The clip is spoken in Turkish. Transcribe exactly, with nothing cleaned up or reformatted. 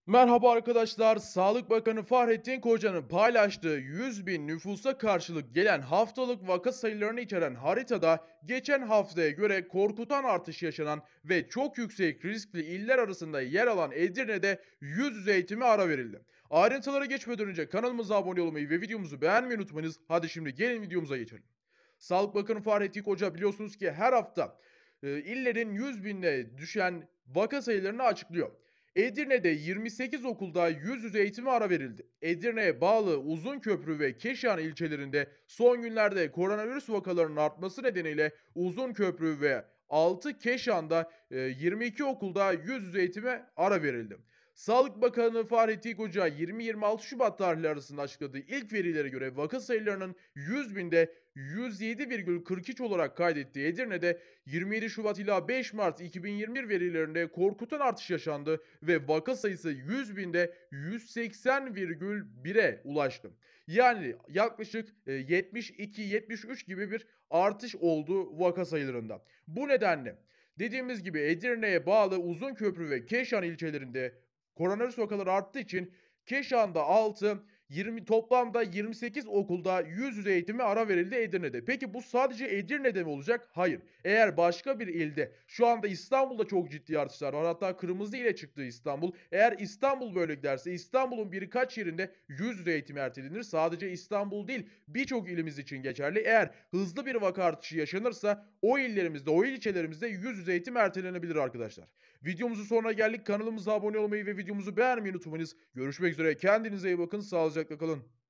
Merhaba arkadaşlar. Sağlık Bakanı Fahrettin Koca'nın paylaştığı yüz bin nüfusa karşılık gelen haftalık vaka sayılarını içeren haritada geçen haftaya göre korkutan artış yaşanan ve çok yüksek riskli iller arasında yer alan Edirne'de yüz yüze eğitime ara verildi. Ayrıntılara geçmeden önce kanalımıza abone olmayı ve videomuzu beğenmeyi unutmayınız. Hadi şimdi gelin videomuza geçelim. Sağlık Bakanı Fahrettin Koca biliyorsunuz ki her hafta e, illerin yüz bine düşen vaka sayılarını açıklıyor. Edirne'de yirmi sekiz okulda yüz yüze eğitime ara verildi. Edirne'ye bağlı Uzunköprü ve Keşan ilçelerinde son günlerde koronavirüs vakalarının artması nedeniyle Uzunköprü ve altı Keşan'da e, yirmi iki okulda yüz yüze eğitime ara verildi. Sağlık Bakanı Fahrettin Koca yirmi yirmi altı Şubat tarihleri arasında açıkladığı ilk verilere göre vaka sayılarının yüz binde yüz yedi virgül kırk üç olarak kaydettiği Edirne'de yirmi yedi Şubat ila beş Mart iki bin yirmi bir verilerinde korkutan artış yaşandı ve vaka sayısı yüz binde yüz seksen virgül bire ulaştı. Yani yaklaşık e, yetmiş iki yetmiş üç gibi bir artış oldu vaka sayılarında. Bu nedenle dediğimiz gibi Edirne'ye bağlı Uzunköprü ve Keşan ilçelerinde koronavirüs vakaları arttığı için Keşan'da altı, yirmi toplamda yirmi sekiz okulda yüz yüze eğitime ara verildi Edirne'de. Peki bu sadece Edirne'de mi olacak? Hayır. Eğer başka bir ilde, şu anda İstanbul'da çok ciddi artışlar var. Hatta kırmızı ile çıktı İstanbul. Eğer İstanbul böyle giderse İstanbul'un birkaç yerinde yüz yüze eğitim ertelenir. Sadece İstanbul değil, birçok ilimiz için geçerli. Eğer hızlı bir vaka artışı yaşanırsa o illerimizde, o ilçelerimizde yüz yüze eğitim ertelenebilir arkadaşlar. Videomuzun sonuna geldik. Kanalımıza abone olmayı ve videomuzu beğenmeyi unutmayınız. Görüşmek üzere. Kendinize iyi bakın. Sağlıcakla kalın.